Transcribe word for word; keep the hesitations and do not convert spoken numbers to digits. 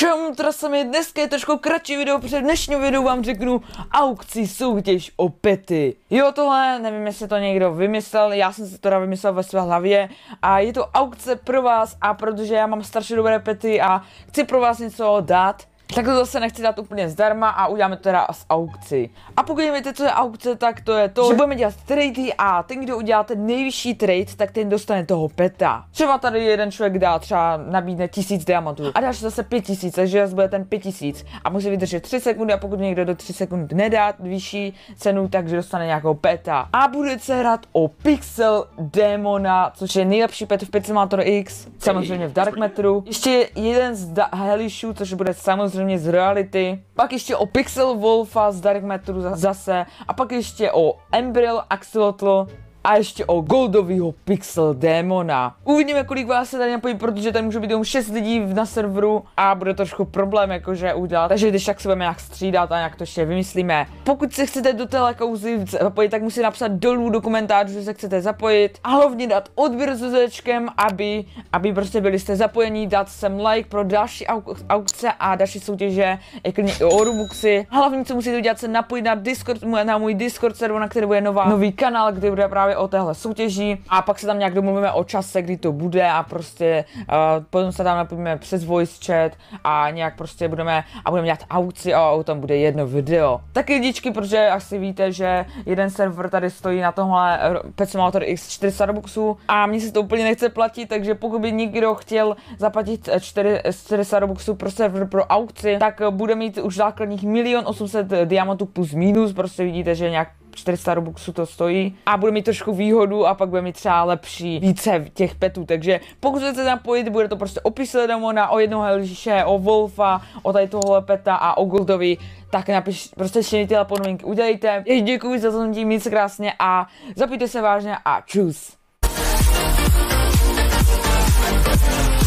Čemu teda se mi dneska je trošku kratší video, protože v dnešním videu vám řeknu aukci soutěž o pety. Jo, tohle, nevím, jestli to někdo vymyslel, já jsem si to teda vymyslel ve své hlavě a je to aukce pro vás a protože já mám strašně dobré pety a chci pro vás něco dát, tak to zase nechci dát úplně zdarma a uděláme to teda z aukci. A pokud nevíte, co je aukce, tak to je to, že budeme dělat trady a ten, kdo udělá ten nejvyšší trade, tak ten dostane toho peta. Třeba tady jeden člověk dá, třeba nabídne tisíc diamantů a dáš zase pět tisíc, takže zase bude ten pět tisíc a musí vydržet tři sekundy a pokud někdo do tři sekund nedá vyšší cenu, takže dostane nějakou peta. A bude se hrát o Pixel Demona, což je nejlepší pet v Pet Simulator X, samozřejmě v Dark Matteru. Ještě jeden z Helishů, což bude samozřejmě z reality, pak ještě o Pixel Wolfa z Dark Matteru zase a pak ještě o Embril Axolotl a ještě o Goldovýho Pixel Demona. Uvidíme, kolik vás se tady napojí, protože tady může být jenom šest lidí na serveru a bude trošku problém jakože udělat, takže když tak se budeme nějak střídat a nějak to ještě vymyslíme. Pokud se chcete do téhle kauzy zapojit, tak musíte napsat dolů do komentářů, že se chcete zapojit a hlavně dát odběr s zečkem, aby, aby prostě byli jste zapojení, dát sem like pro další auk aukce a další soutěže, jako i o Robuxy. Hlavně co musíte udělat, se napojit na Discord, na můj Discord server, na který bude nová, nový kanál, kde bude právě o téhle soutěži a pak se tam nějak domluvíme o čase, kdy to bude a prostě uh, potom se tam napojíme přes voice chat a nějak prostě budeme a budeme dělat aukci a o tom bude jedno video. Taky lidičky, protože asi víte, že jeden server tady stojí na tomhle Pet Simulator X čtyři sta robuxů a mně se to úplně nechce platit, takže pokud by někdo chtěl zaplatit čtyři sta robuxů pro server pro aukci, tak bude mít už základních milion osm set diamantů plus minus, prostě vidíte, že nějak čtyři sta robuxů to stojí a bude mít trošku výhodu a pak bude mít třeba lepší více těch petů, takže pokud chcete napojit, bude to prostě o Pixel Demona, o jednoho Helíše, o Wolfa, o tady tohle peta a o Goldovi, tak napiš, prostě všechny tyhle podmínky udělejte. Já děkuji za to, tím nic krásně a zapijte se vážně a čus.